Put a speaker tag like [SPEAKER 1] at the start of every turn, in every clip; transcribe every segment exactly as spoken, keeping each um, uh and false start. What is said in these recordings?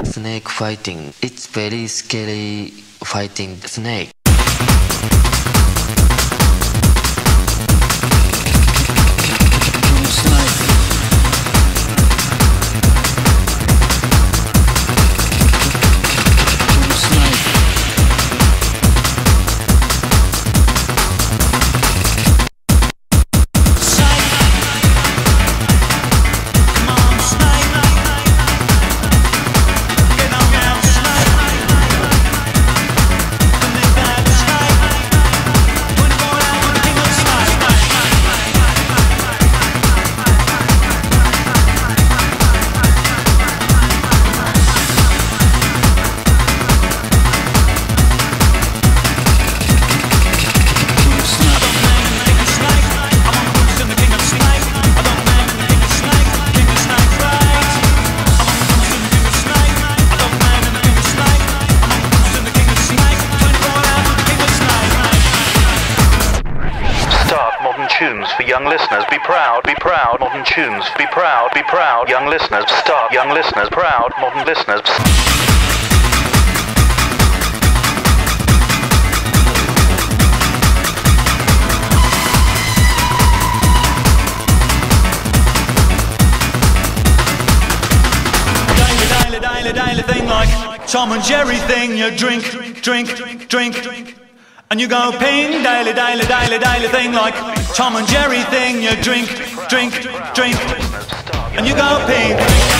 [SPEAKER 1] snake fighting. It's very scary fighting the snake.
[SPEAKER 2] Tunes for young listeners. Be proud, be proud, modern tunes. Be proud, be proud, young listeners. Start, young listeners. Proud, modern listeners.
[SPEAKER 3] Daily, daily, daily, daily thing like Tom and Jerry thing. You drink, drink, drink. And you go ping, daily, daily, daily, daily thing like Tom and Jerry thing. You drink, drink, drink, and you go ping.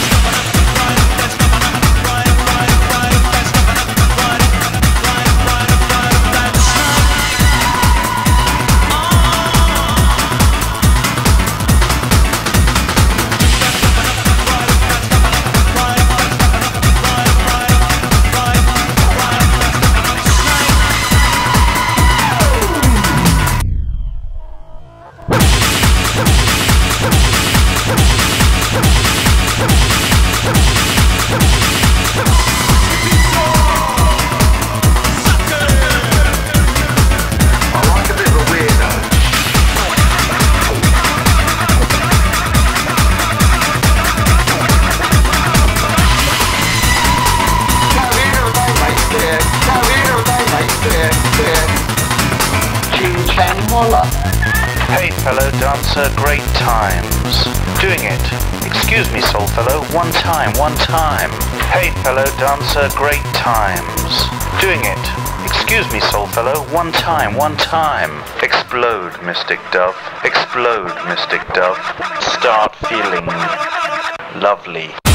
[SPEAKER 2] Hey fellow dancer, great times. Doing it. Excuse me, soul fellow, one time, one time. Hey fellow dancer, great times. Doing it. Excuse me, soul fellow, one time, one time. Explode, mystic dove. Explode, mystic dove. Start feeling lovely.